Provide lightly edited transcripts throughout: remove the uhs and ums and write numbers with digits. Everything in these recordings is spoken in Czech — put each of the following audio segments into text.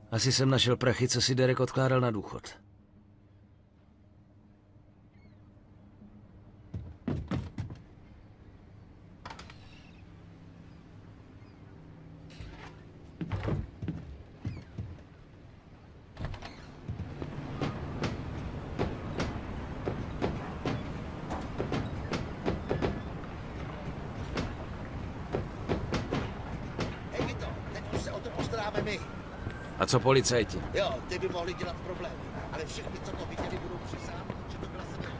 Asi jsem našel prachy, co si Derek odkládal na důchod. A co policajti? Jo, ty by mohli dělat problémy, ale všichni, co to viděli, budou přisát, že to byla sebevražda.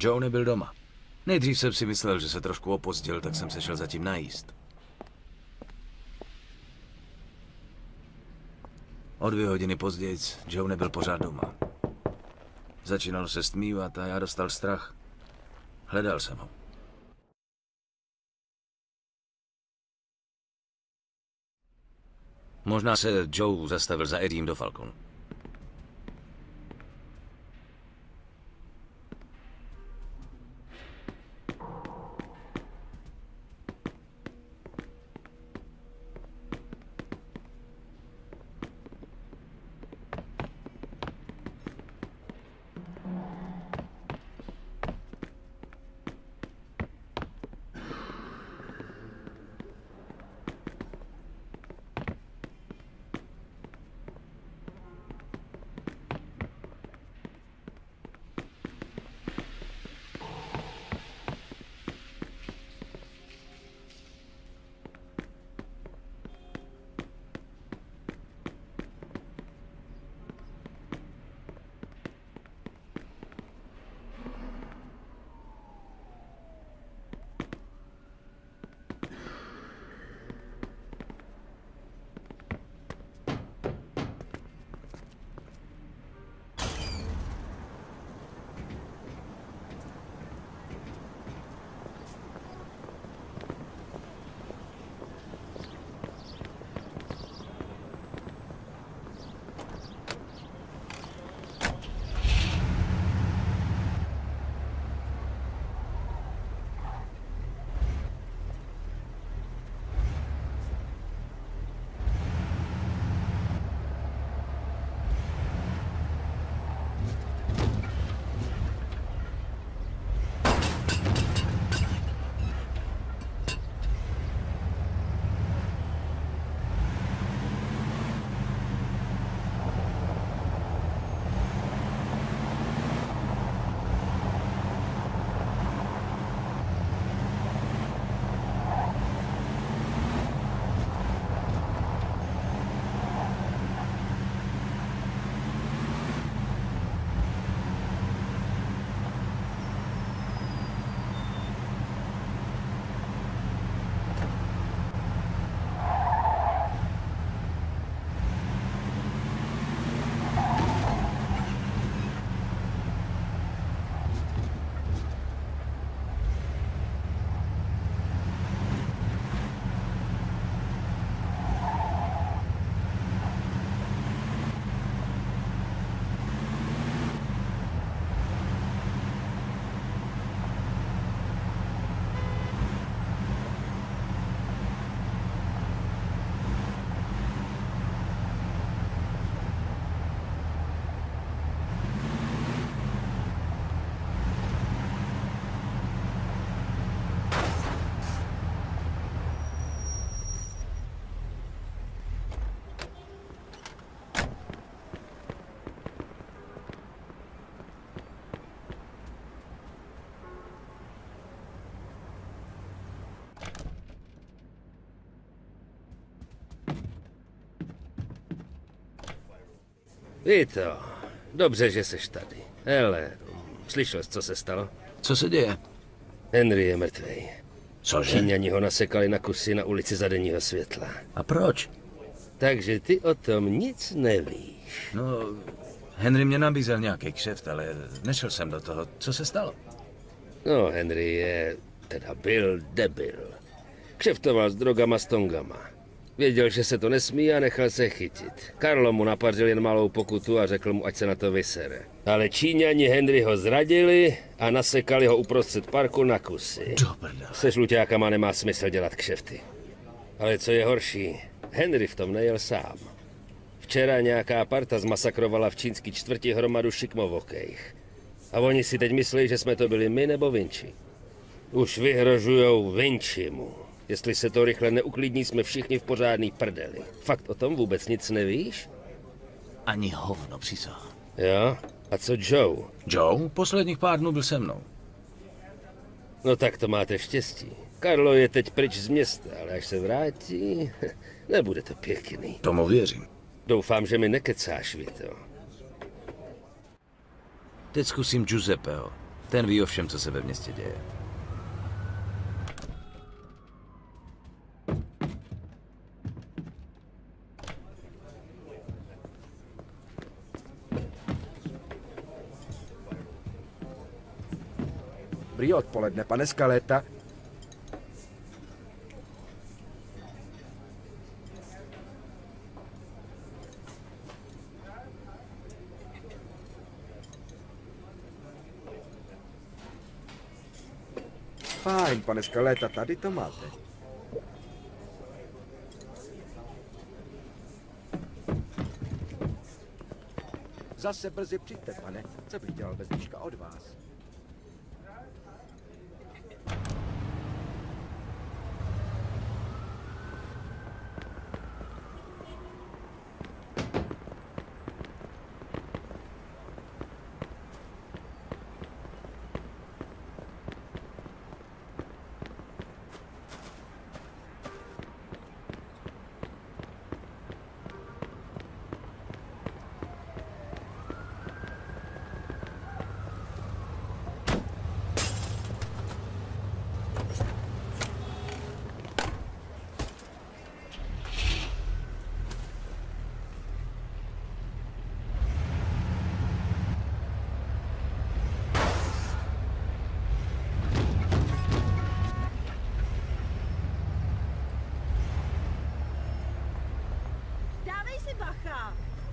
Joe nebyl doma. Nejdřív jsem si myslel, že se trošku opozdil, tak jsem se šel zatím najíst. O 2 hodiny později Joe nebyl pořád doma. Začínalo se stmívat a já dostal strach. Hledal jsem ho. Možná se Joe zastavil za Eddiem do Falconu. Vito, dobře, že seš tady. Hele, slyšel jsi, co se stalo? Co se děje? Henry je mrtvej. Cože? Číňani ho nasekali na kusy na ulici za denního světla. A proč? Takže ty o tom nic nevíš. No, Henry mě nabízel nějaký kšeft, ale nešel jsem do toho. Co se stalo? No, Henry je, teda byl debil. Kšeftoval s drogama s tongama. Věděl, že se to nesmí a nechal se chytit. Karlo mu napařil jen malou pokutu a řekl mu, ať se na to vysere. Ale Číňani Henryho zradili a nasekali ho uprostřed parku na kusy. Se žluťákama nemá smysl dělat kšefty. Ale co je horší, Henry v tom nejel sám. Včera nějaká parta zmasakrovala v čínský čtvrti hromadu šikmovokejch. A oni si teď myslí, že jsme to byli my nebo Vinci. Už vyhrožujou Vincimu. Jestli se to rychle neuklidní, jsme všichni v pořádný prdeli. Fakt o tom vůbec nic nevíš? Ani hovno, přísahám. Jo? A co Joe? Joe? Posledních pár dnů byl se mnou. No tak to máte štěstí. Karlo je teď pryč z města, ale až se vrátí, nebude to pěkný. Tomu věřím. Doufám, že mi nekecáš, Vito. Teď zkusím Giuseppeho. Ten ví o všem, co se ve městě děje. Dobrý odpoledne, pane Skaleta. Fajn, pane Skaleta, tady to máte. Zase brzy přijďte, pane. Co bych dělal bez dneška od vás? Dávej si bacha!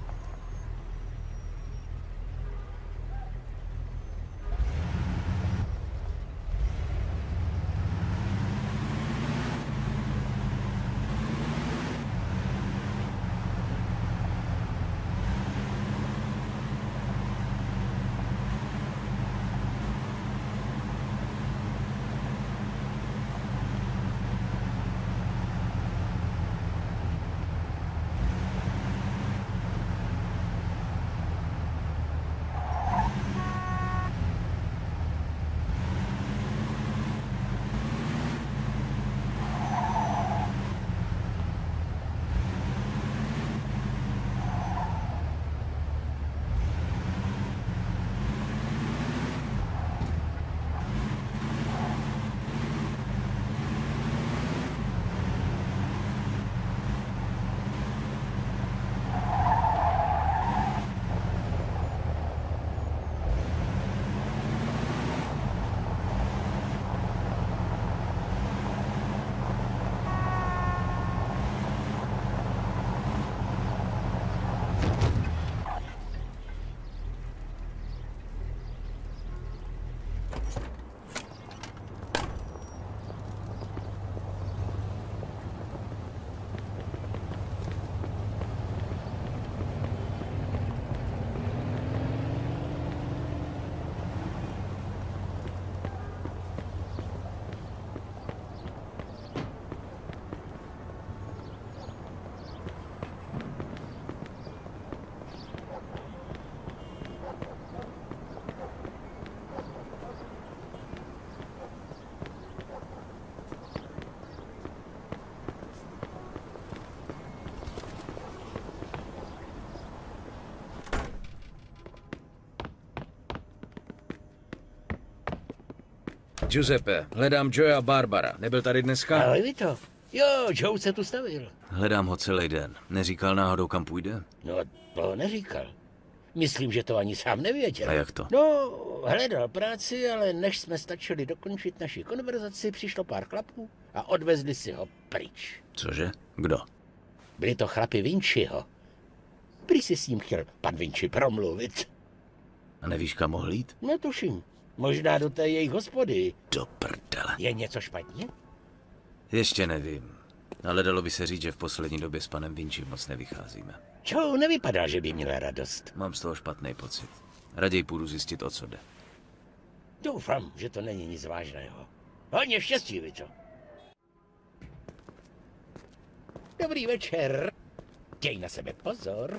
Giuseppe, hledám Joea Barbara. Nebyl tady dneska? Ale ví to. Jo, Joe se tu stavil. Hledám ho celý den. Neříkal náhodou, kam půjde? No, to neříkal. Myslím, že to ani sám nevěděl. A jak to? No, hledal práci, ale než jsme stačili dokončit naši konverzaci, přišlo pár chlapů a odvezli si ho pryč. Cože? Kdo? Byli to chlapi Vinciho. Prý si s ním chtěl pan Vinci promluvit. A nevíš, kam mohl jít? Netuším. Možná do té jejich hospody. Do prdele. Je něco špatně? Ještě nevím. Ale dalo by se říct, že v poslední době s panem Vinci moc nevycházíme. Joe nevypadá, že by měla radost. Mám z toho špatný pocit. Raději půjdu zjistit, o co jde. Doufám, že to není nic vážného. Hodně štěstí, vy co? Dobrý večer. Děj na sebe pozor.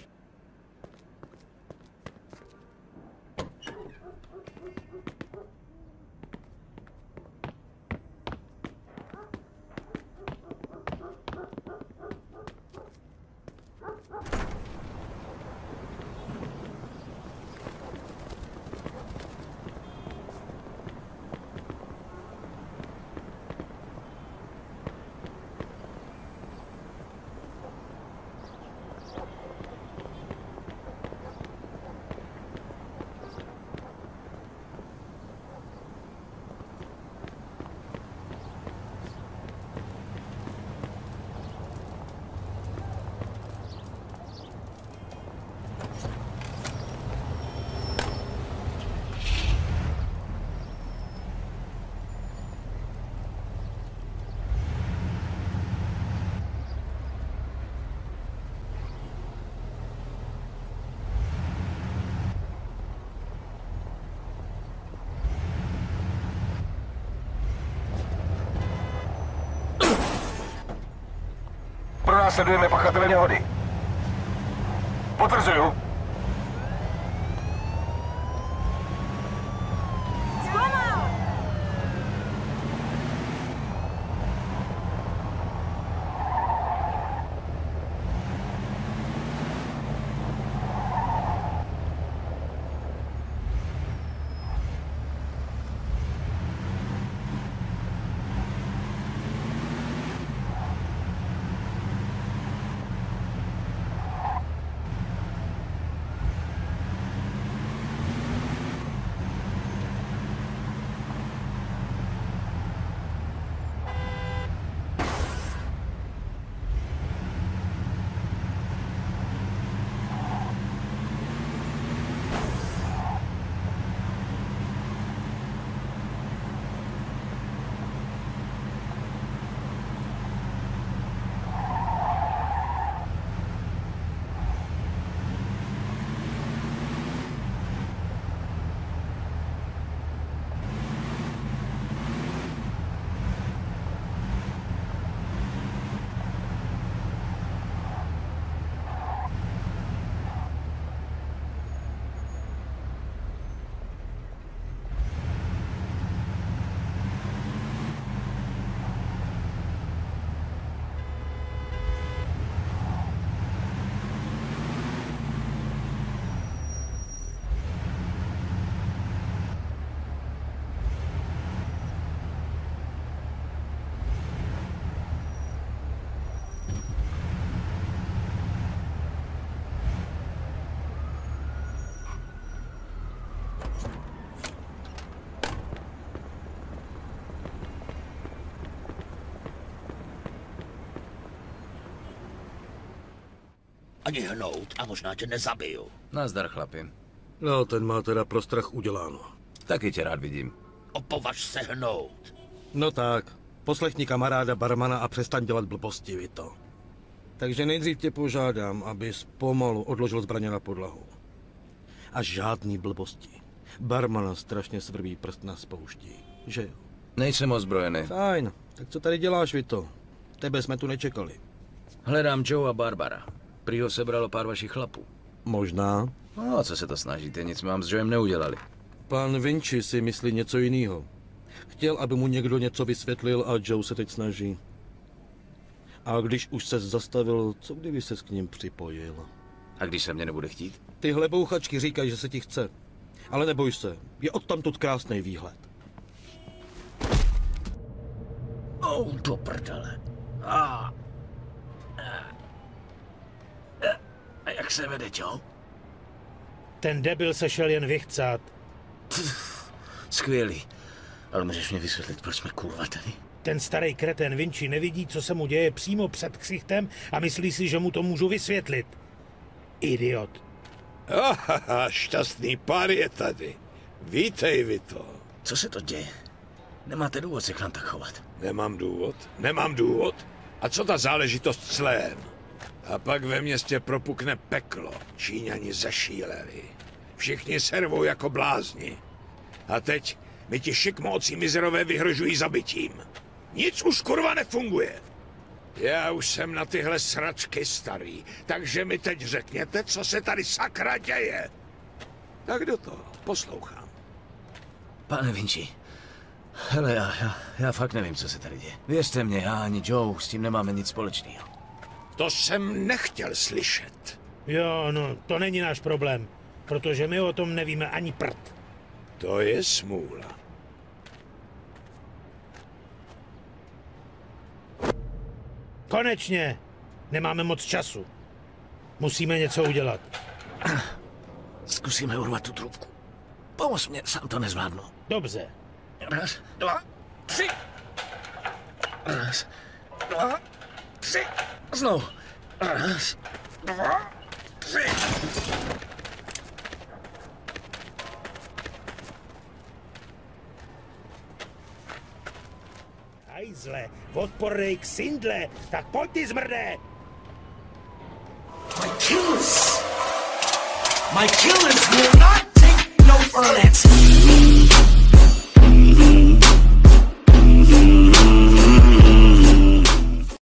Pronásledujeme pachatele nehody. Potvrzuju. Ani hnout a možná tě nezabiju. Nazdar, chlapi. No, ten má teda pro strach uděláno. Taky tě rád vidím. Opovaž se hnout. No tak, poslechni kamaráda barmana a přestaň dělat blbosti, Vito. Takže nejdřív tě požádám, abys pomalu odložil zbraně na podlahu. A žádný blbosti. Barmana strašně svrbí prst na spoušti, že jo? Nejsem ozbrojený. Fajn, tak co tady děláš, Vito? Tebe jsme tu nečekali. Hledám Joe a Barbara. Prý ho sebralo pár vašich chlapů. Možná. No a co se to snažíte, nic vám s Joem neudělali. Pan Vinci si myslí něco jiného. Chtěl, aby mu někdo něco vysvětlil a Joe se teď snaží. A když už se zastavil, co kdyby ses k ním připojil? A když se mě nebude chtít? Tyhle bouchačky říkají, že se ti chce. Ale neboj se, je odtamtud krásný výhled. Do prdele. A jak se vede, Joe? Ten debil se šel jen vychcát. Skvělý. Ale můžeš mě vysvětlit, proč jsme kurva tady? Ten starý kretén Vinci nevidí, co se mu děje přímo před ksichtem a myslí si, že mu to můžu vysvětlit. Idiot. Šťastný pár je tady. Vítej, Vito. Co se to děje? Nemáte důvod se k nám tak chovat. Nemám důvod. A co ta záležitost s Lem? A pak ve městě propukne peklo. Číňani zašíleli. Všichni servou jako blázni. A teď mi ti šikmóci mizerové vyhrožují zabitím. Nic už kurva nefunguje. Já už jsem na tyhle sračky starý, takže mi teď řekněte, co se tady sakra děje. Tak do toho, poslouchám. Pane Vinci, hele, já fakt nevím, co se tady děje. Věřte mě, já ani Joe s tím nemáme nic společného. To jsem nechtěl slyšet. Jo, no, to není náš problém, protože my o tom nevíme ani prd. To je smůla. Konečně! Nemáme moc času. Musíme něco udělat. Zkusíme urvat tu trubku. Pomoz mě, sám to nezvládnu. Dobře. 1, 2, 3. 1, 2, 3. Znovu. 1, 2, 3. Hajzle, odpornej k Sindle, tak pojď ty zmrde! My killers will not take no for an answer.